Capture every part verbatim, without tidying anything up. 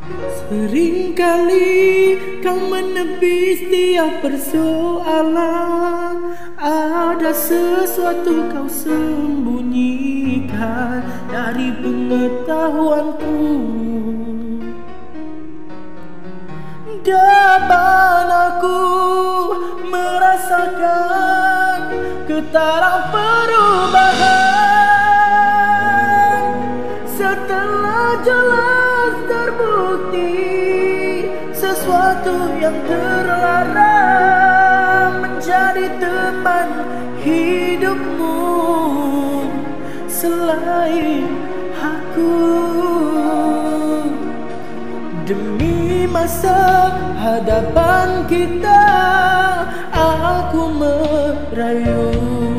Seringkali kau menepis setiap persoalan. Ada sesuatu kau sembunyikan dari pengetahuanku. Dapat aku merasakan getaran perubahan setelah jelas terbukti sesuatu yang terlarang menjadi teman hidupmu selain aku. Demi masa hadapan kita, aku merayu.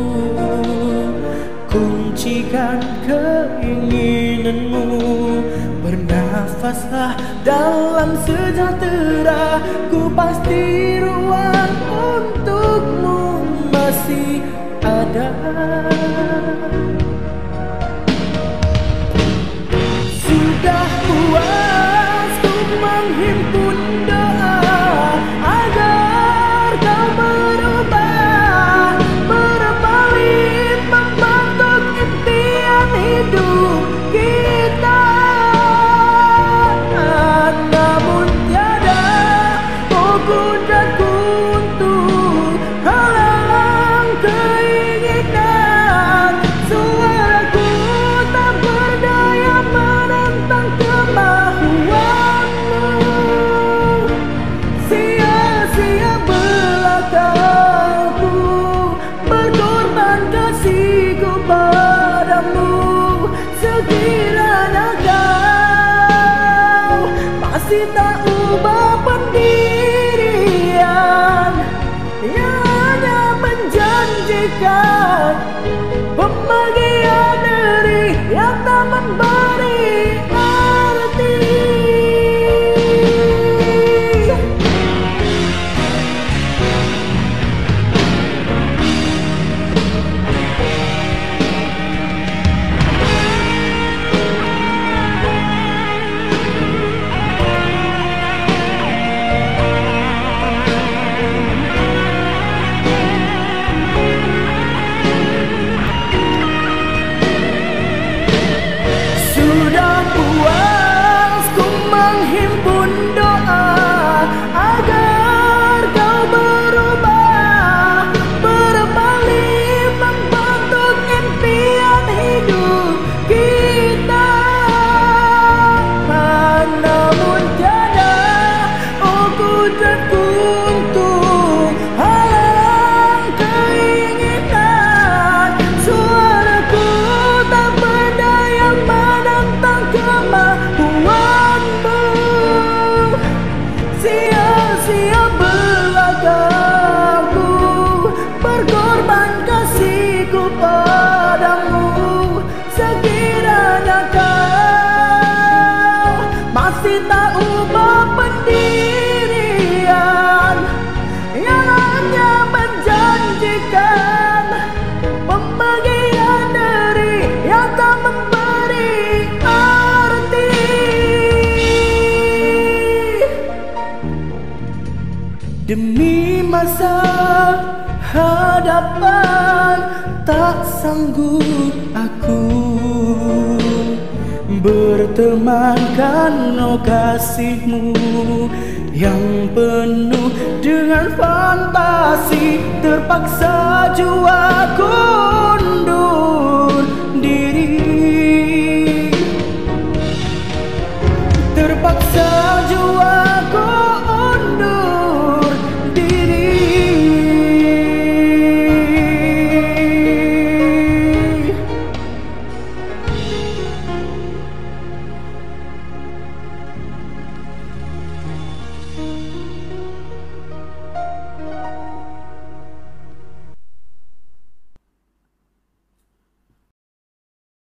Kuncikan keinginanmu, bernafaslah dalam sejahtera. Ku pasti ruang untukmu masih ada. Sudah puas ku menghimpun doa agar kau berubah, berbalik membentuk impian hidup kita. Namun tiada oh kudratku untuk halang keinginan. Suaraku tak berdaya menentang kemauanmu. Sia-sia belakaku berkorban kasihku padamu. Sekiranya kau masih tak ubah pendirian yang hanya menjanjikan pembagian diri yang tak memberi arti. Sudah puas ku menghimpun doa agar kau berubah, berbalik membentuk impian hidup kita. Namun tiada oh kudratku untuk halang keinginan. Suaraku tak berdaya menentang kemauanmu. Sia-sia belakaku berkorban kasihku padamu. Sekiranya kau masih tak ubah pendirian yang hanya menjanjikan pembagian diri yang tak memberi arti. Demi masa hadapan tak sanggup aku bertemankan oh kasihmu yang penuh dengan fantasi. Terpaksa jiwaku